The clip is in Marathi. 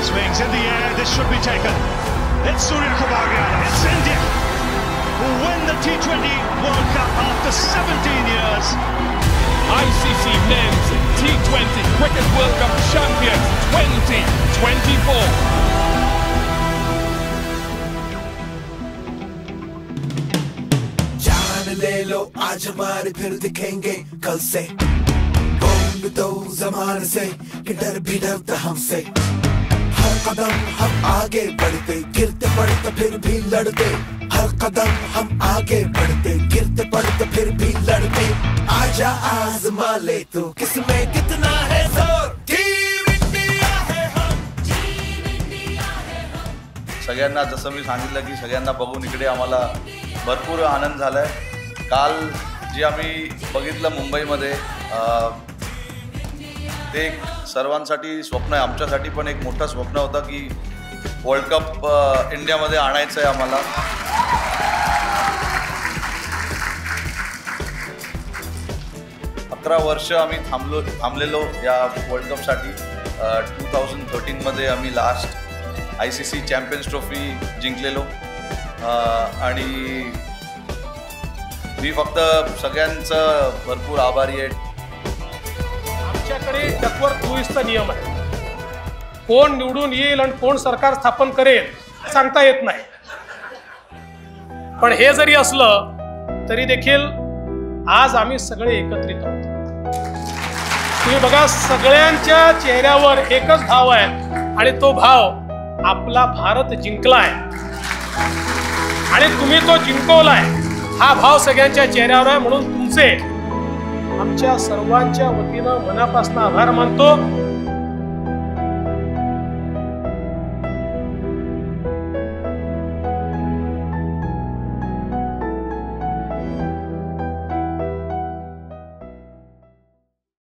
swings in the air. This should be taken. It's Surya Kumar Yadav. It's India who win the T20 World Cup after 17 years. ICC Men's T20 Cricket World Cup champions 2024. जान ले लो आज हमारे फिर दिखेंगे कल से बोल दो ज़माने से कि डर भी डरता हमसे हर कदम हम आगे बढ़ते गिरते पड़ते फिर भी लड़ते हर कदम हम आगे बढ़ते गिरते पड़ते फिर भी लड़ते आजा आज़मा ले तू किसमें कितना है जोर टीम इंडिया है हम टीम इंडिया है हम सगळ्यांना जसं मी सांगितलं की सगळ्यांना बघून इकडे आम्हाला भरपूर आनंद झालाय काल जे आम्ही बघितलं मुंबईमध्ये ते सर्वांसाठी स्वप्न आहे आमच्यासाठी पण एक मोठं स्वप्न होतं की वर्ल्ड कप इंडियामध्ये आणायचं आहे आम्हाला 11 वर्ष आम्ही थांबलेलो या वर्ल्ड कपसाठी 2013 मध्ये आम्ही लास्ट ICC चॅम्पियन्स ट्रॉफी जिंकलेलो आणि मी फक्त सगळ्यांचं भरपूर आभारी आहे आमच्याकडे डकवर्थ लुईसचा नियम आहे कोण निवडून येईल आणि कोण सरकार स्थापन करेल सांगता येत नाही पण हे जरी असलं तरी देखील आज आम्ही सगळे एकत्रित आहोत तुम्ही बघा सगळ्यांच्या चेहऱ्यावर एकच भाव आहे आणि तो भाव आपला भारत जिंकलाय आणि तुम्ही तो जिंकवलाय हा भाव सगळ्यांच्या चेहऱ्यावर आहे म्हणून तुमचे आमच्या सर्वांच्या वतीनं मनापासून आभार मानतो